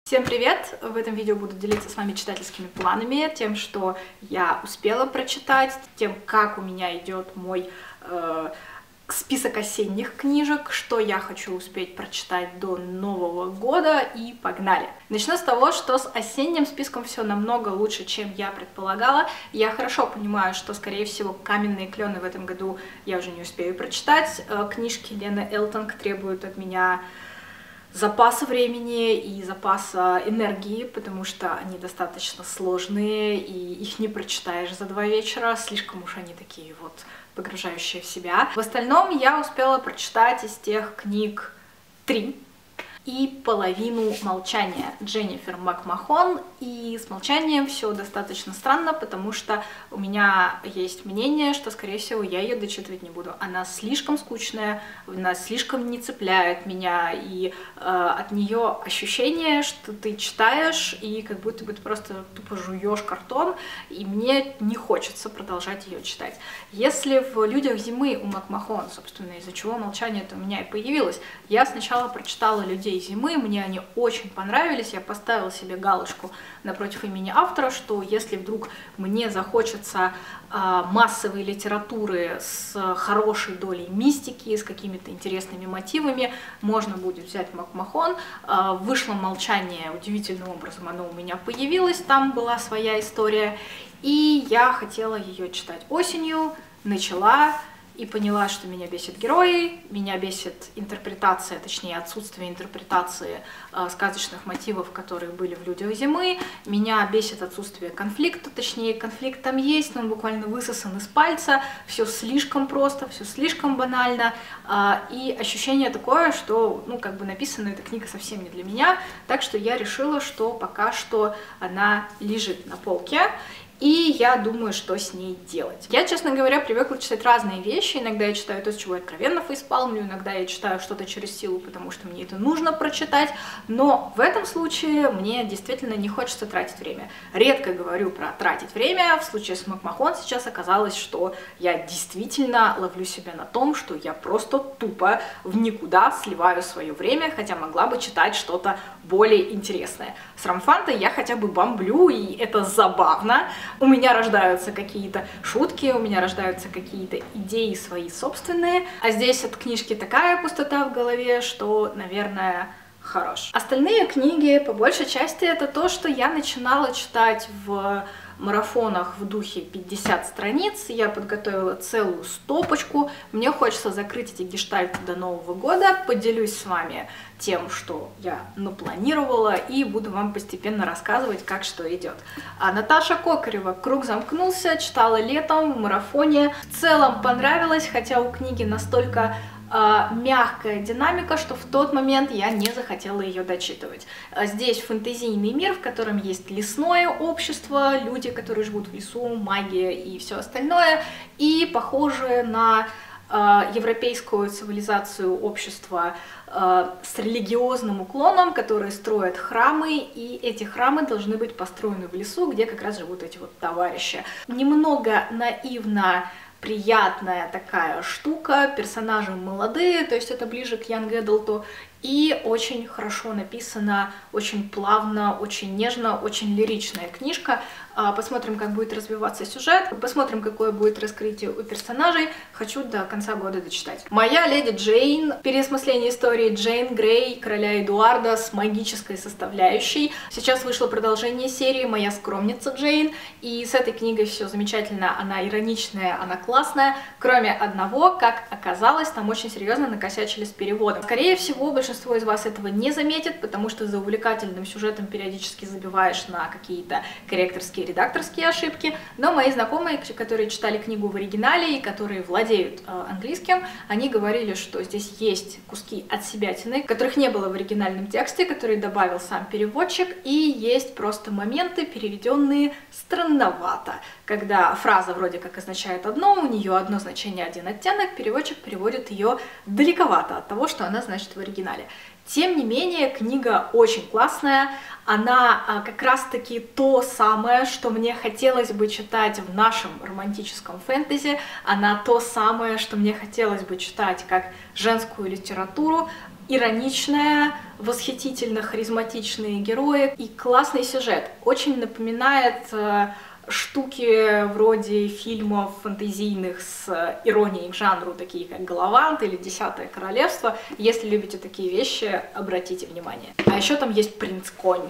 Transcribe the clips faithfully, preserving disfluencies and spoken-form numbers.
Всем привет! В этом видео буду делиться с вами читательскими планами, тем, что я успела прочитать, тем, как у меня идет мой э, список осенних книжек, что я хочу успеть прочитать до Нового года, и погнали! Начну с того, что с осенним списком все намного лучше, чем я предполагала. Я хорошо понимаю, что, скорее всего, «Каменные клены» в этом году я уже не успею прочитать. Книжки Лены Элтонг требуют от меня запаса времени и запаса энергии, потому что они достаточно сложные, и их не прочитаешь за два вечера, слишком уж они такие вот погружающие в себя. В остальном я успела прочитать из тех книг три и половину «Молчания» Дженнифер Макмахон, и с «Молчанием» все достаточно странно, потому что у меня есть мнение, что, скорее всего, я ее дочитывать не буду. Она слишком скучная, она слишком не цепляет меня, и э, от нее ощущение, что ты читаешь, и как будто бы ты просто тупо жуешь картон, и мне не хочется продолжать ее читать. Если в «Людях зимы» у Макмахон, собственно, из-за чего «Молчание»-то у меня и появилось, я сначала прочитала «Людей зимы», мне они очень понравились, я поставила себе галочку напротив имени автора, что если вдруг мне захочется э, массовой литературы с хорошей долей мистики, с какими-то интересными мотивами, можно будет взять Макмахон. Э, вышло «Молчание», удивительным образом оно у меня появилось, там была своя история, и я хотела ее читать осенью, начала, и поняла, что меня бесит герои, меня бесит интерпретация, точнее отсутствие интерпретации э, сказочных мотивов, которые были в «Людях зимы, меня бесит отсутствие конфликта, точнее конфликт там есть, но он буквально высосан из пальца, все слишком просто, все слишком банально, э, и ощущение такое, что, ну, как бы написана эта книга совсем не для меня, так что я решила, что пока что она лежит на полке, и я думаю, что с ней делать. Я, честно говоря, привыкла читать разные вещи. Иногда я читаю то, с чего я откровенно фейспалмлю, иногда я читаю что-то через силу, потому что мне это нужно прочитать. Но в этом случае мне действительно не хочется тратить время. Редко говорю про тратить время. В случае с Макмахон сейчас оказалось, что я действительно ловлю себя на том, что я просто тупо в никуда сливаю свое время, хотя могла бы читать что-то более интересное. С ромфантой я хотя бы бомблю, и это забавно. У меня рождаются какие-то шутки, у меня рождаются какие-то идеи свои собственные, а здесь от книжки такая пустота в голове, что, наверное, хорош. Остальные книги, по большей части, это то, что я начинала читать в марафонах в духе пятьдесят страниц, я подготовила целую стопочку, мне хочется закрыть эти гештальты до Нового года, поделюсь с вами тем, что я напланировала, и буду вам постепенно рассказывать, как что идет. А Наташа Кокарева «Круг замкнулся», читала летом в марафоне, в целом понравилось, хотя у книги настолько мягкая динамика, что в тот момент я не захотела ее дочитывать. Здесь фэнтезийный мир, в котором есть лесное общество, люди, которые живут в лесу, магия и все остальное, и похоже на европейскую цивилизацию общества с религиозным уклоном, которые строят храмы, и эти храмы должны быть построены в лесу, где как раз живут эти вот товарищи. Немного наивно приятная такая штука, персонажи молодые, то есть это ближе к Young Adult, и очень хорошо написана, очень плавно, очень нежно, очень лиричная книжка. Посмотрим, как будет развиваться сюжет, посмотрим, какое будет раскрытие у персонажей. Хочу до конца года дочитать. «Моя леди Джейн», переосмысление истории Джейн Грей, короля Эдуарда с магической составляющей. Сейчас вышло продолжение серии «Моя скромница Джейн», и с этой книгой все замечательно, она ироничная, она классная, кроме одного, как оказалось, там очень серьезно накосячили с переводом. Скорее всего, большинство из вас этого не заметит, потому что за увлекательным сюжетом периодически забиваешь на какие-то корректорские, редакторские ошибки, но мои знакомые, которые читали книгу в оригинале и которые владеют э, английским, они говорили, что здесь есть куски отсебятины, которых не было в оригинальном тексте, которые добавил сам переводчик, и есть просто моменты, переведенные странновато, когда фраза вроде как означает одно, у нее одно значение, один оттенок, переводчик переводит ее далековато от того, что она значит в оригинале. Тем не менее, книга очень классная, она а, как раз-таки то самое, что мне хотелось бы читать в нашем романтическом фэнтези, она то самое, что мне хотелось бы читать как женскую литературу, ироничная, восхитительно харизматичные герои и классный сюжет. Очень напоминает э, штуки вроде фильмов фэнтезийных с иронией к жанру, такие как «Галавант» или «Десятое королевство». Если любите такие вещи, обратите внимание. А еще там есть принц-конь.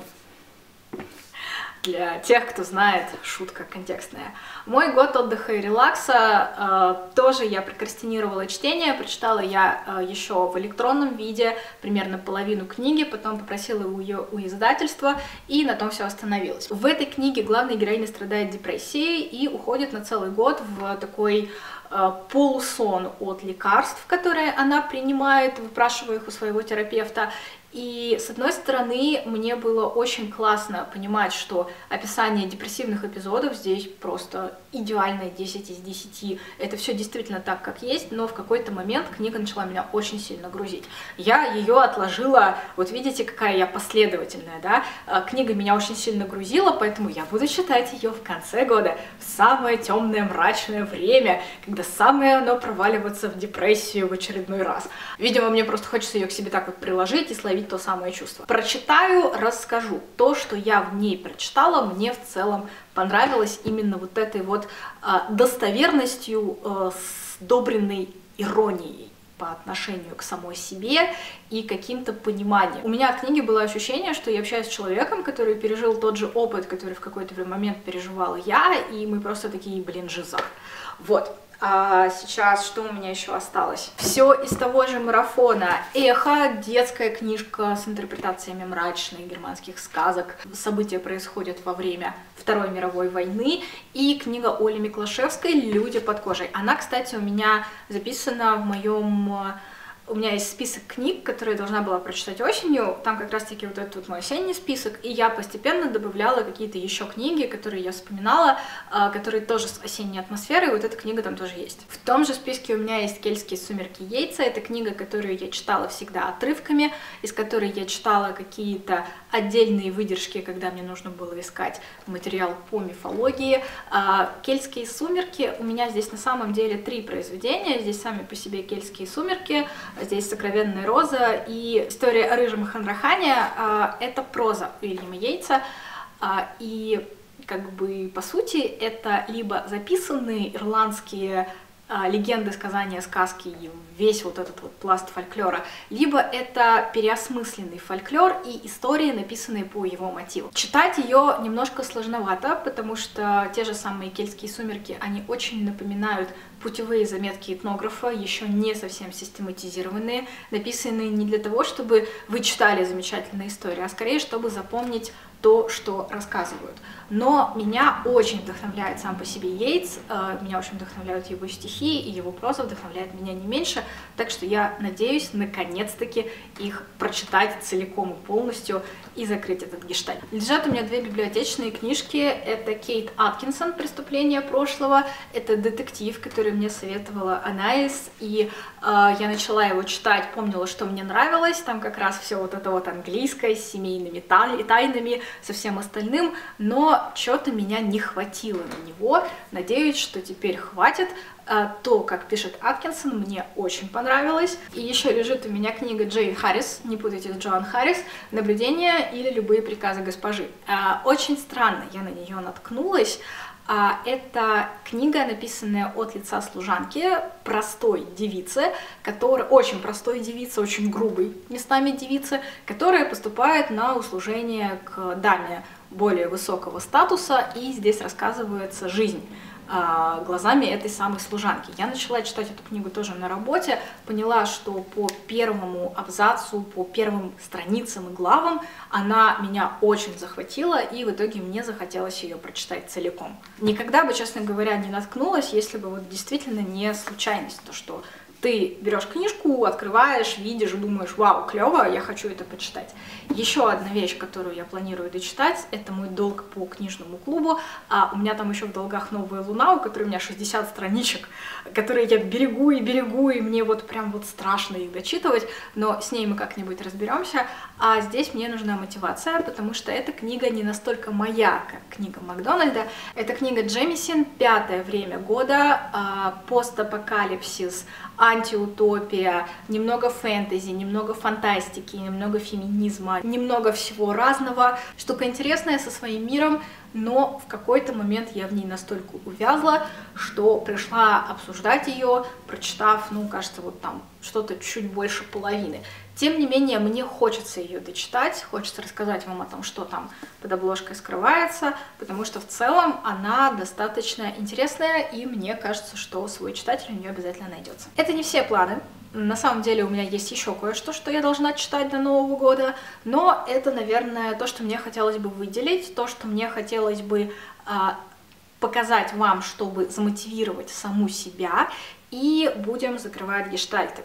Для тех, кто знает, шутка контекстная. Мой год отдыха и релакса, э, тоже я прокрастинировала чтение, прочитала я э, еще в электронном виде примерно половину книги, потом попросила ее у издательства, и на том все остановилось. В этой книге главная героиня страдает депрессией и уходит на целый год в такой э, полусон от лекарств, которые она принимает, выпрашивая их у своего терапевта. И, с одной стороны, мне было очень классно понимать, что описание депрессивных эпизодов здесь просто идеальное десять из десяти. Это все действительно так, как есть, но в какой-то момент книга начала меня очень сильно грузить. Я ее отложила, вот видите, какая я последовательная, да? Книга меня очень сильно грузила, поэтому я буду читать ее в конце года, в самое темное, мрачное время, когда самое оно проваливаться в депрессию в очередной раз. Видимо, мне просто хочется ее к себе так вот приложить и словить то самое чувство. Прочитаю, расскажу. То, что я в ней прочитала, мне в целом понравилось именно вот этой вот э, достоверностью, э, сдобренной иронией по отношению к самой себе и каким-то пониманием. У меня от книги было ощущение, что я общаюсь с человеком, который пережил тот же опыт, который в какой-то момент переживала я, и мы просто такие, блин, жиза. Вот. А сейчас что у меня еще осталось? Все из того же марафона. «Эхо», детская книжка с интерпретациями мрачных германских сказок. События происходят во время Второй мировой войны. И книга Оли Миклашевской «Люди под кожей». Она, кстати, у меня записана в моем... У меня есть список книг, которые я должна была прочитать осенью, там как раз-таки вот этот вот мой осенний список, и я постепенно добавляла какие-то еще книги, которые я вспоминала, которые тоже с осенней атмосферой, и вот эта книга там тоже есть. В том же списке у меня есть «Кельтские сумерки» Йейтса, это книга, которую я читала всегда отрывками, из которой я читала какие-то отдельные выдержки, когда мне нужно было искать материал по мифологии. «Кельтские сумерки» у меня здесь на самом деле три произведения, здесь сами по себе «Кельтские сумерки», здесь «Сокровенная роза» и «История о рыжем Хандрахане». Это проза Уильяма Йейтса, и как бы по сути это либо записанные ирландские легенды, сказания, сказки и весь вот этот вот пласт фольклора, либо это переосмысленный фольклор и истории, написанные по его мотивам. Читать ее немножко сложновато, потому что те же самые «Кельтские сумерки», они очень напоминают путевые заметки этнографа, еще не совсем систематизированные, написанные не для того, чтобы вы читали замечательные истории, а скорее, чтобы запомнить то, что рассказывают. Но меня очень вдохновляет сам по себе Йейтс, меня очень вдохновляют его стихи, и его проза вдохновляет меня не меньше, так что я надеюсь наконец-таки их прочитать целиком и полностью и закрыть этот гештальт. Лежат у меня две библиотечные книжки, это Кейт Аткинсон «Преступление прошлого», это детектив, который мне советовала Анаис, и э, я начала его читать, помнила, что мне нравилось, там как раз все вот это вот английское, с семейными тайнами, со всем остальным, но что-то меня не хватило на него, надеюсь, что теперь хватит. То, как пишет Аткинсон, мне очень понравилось. И еще лежит у меня книга Джейн Харрис, не путайте с Джоан Харрис, «Наблюдение или любые приказы госпожи». Очень странно я на нее наткнулась. Это книга, написанная от лица служанки, простой девицы, которая, очень простой девицы, очень грубой местами девицы, которая поступает на услужение к даме более высокого статуса, и здесь рассказывается жизнь глазами этой самой служанки. Я начала читать эту книгу тоже на работе, поняла, что по первому абзацу, по первым страницам и главам она меня очень захватила, и в итоге мне захотелось ее прочитать целиком. Никогда бы, честно говоря, не наткнулась, если бы вот действительно не случайность, то что ты берешь книжку, открываешь, видишь и думаешь: вау, клево, я хочу это почитать. Еще одна вещь, которую я планирую дочитать, это мой долг по книжному клубу. А у меня там еще в долгах «Новая луна», у которой у меня шестьдесят страничек, которые я берегу и берегу, и мне вот прям вот страшно их дочитывать, но с ней мы как-нибудь разберемся. А здесь мне нужна мотивация, потому что эта книга не настолько моя, как книга Макдональда. Это книга Джемисин «Пятое время года», постапокалипсис, антиутопия, немного фэнтези, немного фантастики, немного феминизма, немного всего разного. Штука интересная со своим миром, но в какой-то момент я в ней настолько увязла, что пришла обсуждать ее, прочитав, ну, кажется, вот там что-то чуть больше половины. Тем не менее, мне хочется ее дочитать, хочется рассказать вам о том, что там под обложкой скрывается, потому что в целом она достаточно интересная, и мне кажется, что свой читатель у нее обязательно найдется. Это не все планы. На самом деле у меня есть еще кое-что, что я должна читать до Нового года, но это, наверное, то, что мне хотелось бы выделить, то, что мне хотелось бы а, показать вам, чтобы замотивировать саму себя, и будем закрывать гештальты.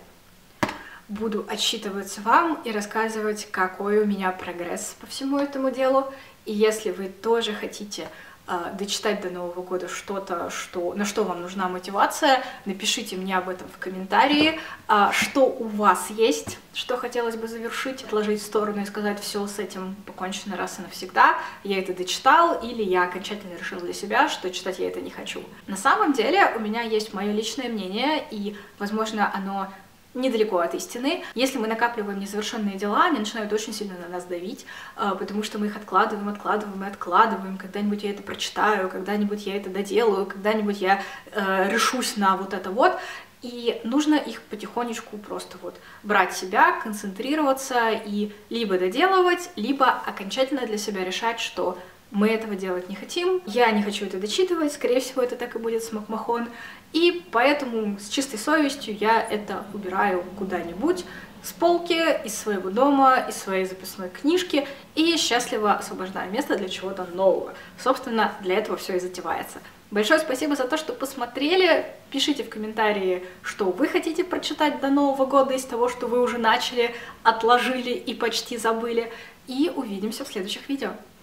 Буду отчитываться вам и рассказывать, какой у меня прогресс по всему этому делу. И если вы тоже хотите э, дочитать до Нового года что-то, что, на что вам нужна мотивация, напишите мне об этом в комментарии, э, что у вас есть, что хотелось бы завершить, отложить в сторону и сказать: все, с этим покончено раз и навсегда, я это дочитал, или я окончательно решил для себя, что читать я это не хочу. На самом деле у меня есть мое личное мнение, и, возможно, оно недалеко от истины. Если мы накапливаем незавершенные дела, они начинают очень сильно на нас давить, потому что мы их откладываем, откладываем и откладываем. Когда-нибудь я это прочитаю, когда-нибудь я это доделаю, когда-нибудь я э, решусь на вот это вот. И нужно их потихонечку просто вот брать себя, концентрироваться и либо доделывать, либо окончательно для себя решать, что мы этого делать не хотим, я не хочу это дочитывать, скорее всего, это так и будет с Макмахон, и поэтому с чистой совестью я это убираю куда-нибудь с полки, из своего дома, из своей записной книжки, и счастливо освобождаю место для чего-то нового. Собственно, для этого все и затевается. Большое спасибо за то, что посмотрели. Пишите в комментарии, что вы хотите прочитать до Нового года из того, что вы уже начали, отложили и почти забыли. И увидимся в следующих видео.